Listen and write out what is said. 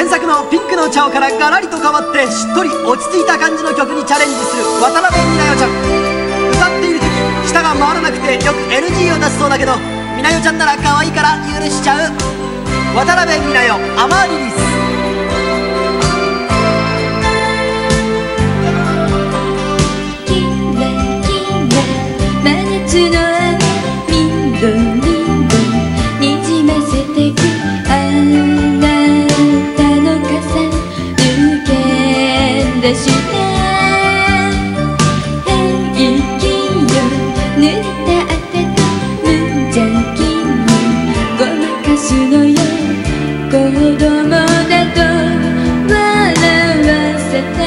原作のピンクのチャオからガラリと変わってしっとり落ち着いた感じの曲にチャレンジする渡辺美奈代ちゃん。歌っている時舌が回らなくてよく NG を出すそうだけど、美奈代ちゃんなら可愛いから許しちゃう。渡辺美奈代アマーリリス。 子供だと笑わせて